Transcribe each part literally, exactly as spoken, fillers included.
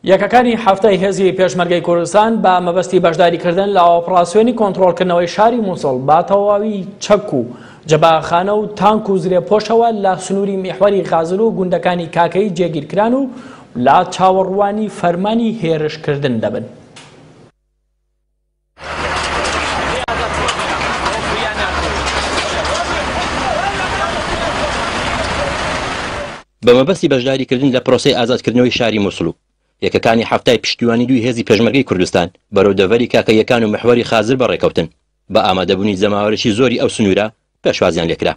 یەکەکانی هەفتەی هێزی پێشمەرگەی کوردستان بە مەبەستی بەشداریکردن لە ئۆپراسیۆنی کۆنتڕۆڵکردنەوەی شاری مووسڵ با تەواوی چەک و جەباخانە و تانک و زرێپۆشەوە لە سنووری میحوەری غازل و گوندەکانی کاکەی جێگیرکران و لا چاوەڕوانی فەرمانی هێرشکردن دەبن. بە مەبەستی بەشداریکردن لە پرۆسەی ئازادکردنەوەی شاری مووسڵ و یەکەکانی هەفتای پشتیوانی دوی هێزی پێشمەرگەی کوردستان بەرەو دەڤەری کاکەیەکان و محوەری خازر بەڕێکەوتن بە ئامادەبوونی جەماوەرێکی زۆری ئەو سنوورە پێشوازیان لێکرا.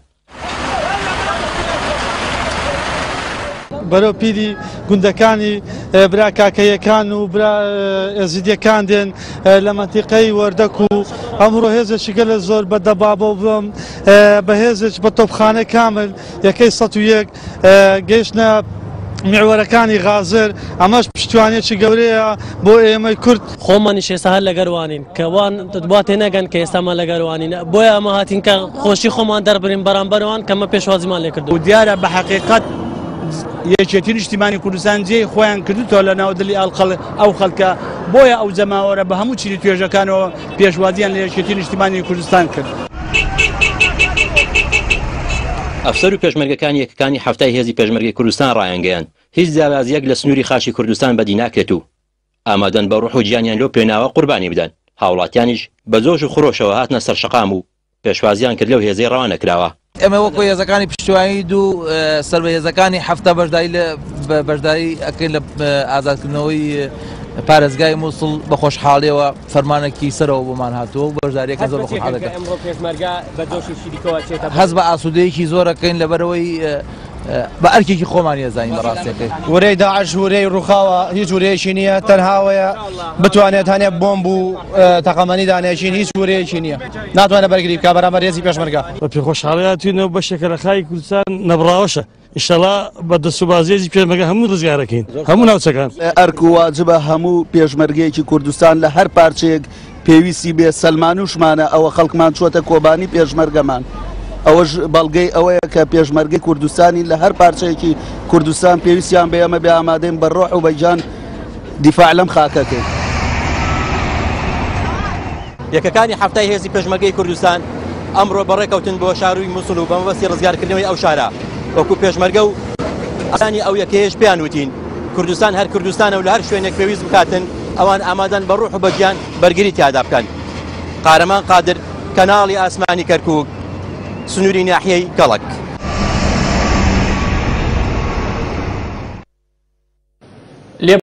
بەرەو پیری گوندەکانی برا کاکەیەکان و برا ئێزیدیەکان دێن لە مەنتیقەی وەردەک و ئەمڕۆ هێزێکی گەلە زۆر بەدەبابە و بڵم بە هێزێک بە تۆپخانە کامل یەکەی سەد و یەک گەیشتنە میعوەرەکانی غازر ئەمەش پشتیوانێکی گەورەیە بۆ ئێمەی کورد. خۆمانی شێسە هەر لەگەروانین کە وان دواتێ نەگەن کە ئێستامان لەگەروانین بۆیە ئەمە هاتین کە خۆشی خۆمان دەربرین بەرامبەرەوان کەمە پێشوازیمان لێ کردو. دیارە بە حەقیقەت یەکێتی نیشتیمانی کوردستان جێی خۆیان کردوتەوە لە ناودلی ئەو خەڵکە بۆیە ئەو جەماوەرە بە هەموو چیری توێژەکانەوە پێشوازیان لە یەکێتی نیشتیمانی کوردستان کرد. ئەفسەر و پێشمەرگەکانی یەکەکانی هەفتای هێزی پێشمەرگەی کوردستان ڕایانگەیان هیچ جیاوازیەک لە سنووری خاشی کوردستان بەدی ناکرێت و ئامادەن بە ڕوح و گیانیان لۆ پێناوە قوربانی بدەن. هاوڵاتیانیش بە جۆش و خڕۆشەوە هاتنە سەرشەقام و پێشوازیان کرد لەو هێزەی ڕەوانەکراوە. ئەمە وەکو هێزەکانی پشتیوانی دوو سەربەهێزەکانی هەفتە بەشداری لە بەشداری ئەکەین لە ئازادکردنەوەی پارێزگای مووسڵ بە خۆشحاڵیەوە فەرمانێکی سەرەوە بۆمان هاتووە و بەشداریەکە زۆر بەخۆشحاڵەکە هەست بە ئاسوودەیەکی زۆرەکەین لەبەرەوەی بە ئەرکێکی خۆمان ێزانین بەڕاستیەکەی. وەرەی داعش وەرەی ڕووخاوە هیچ وەرەیەکی نییە تەنهاوەیە بتوانێت هەنێ بۆمب و تەقەمەنی دانێشین هیچ وەرەیەکی نییە ناتوانێت بەرگری بکات بەرامبەر هێزی پێشمەرگە. بە پێخۆشحاڵیاتوینەوە بەشێکە لە خای کوردستان نەبڕاوەشە ئینشەڵا بە دەسوبازیێزی پێشمەرگە هەموو ڕزگارەکەین هەموو ناوچەکان. ئەرک و واجبە هەموو پێشمەرگەیەکی کوردستان لە هەر پارچەیەک پێویستی بێ سەلمانوشمانە ئەوە خەڵکمان چۆتە کۆبانی پێشمەرگەمان. ئەوەش بەڵگەی ئەوەیە کە پێشمەرگەی کوردستانی لە هەر پارچەیەکی کوردستان پێویستیان بە ئەمە بێ ئامادەین بە ڕۆح و بەجان دیفاع لەم خاکەکەی. یەکەکانی هەفتای هێزی پێشمەرگەی کوردستان ئەمڕۆ بەڕێکەوتن بۆ شاروی مووسڵ و بە مەبەستی ڕزگارکردنەوەی ئەو شارە وەکو پێشمەرگە و ئەسانی ئەو یەکەیەش پێیان وتین کوردستان هەر کوردستانە و لە هەر شوێنێک پێویست بکاتن ئەوان ئامادەن بە ڕوح و بەجیان بەرگری تیادا بکەن. قارەمان قادر کەناڵی ئاسمانی کەرکووک سنووری ناحیەی گەڵک.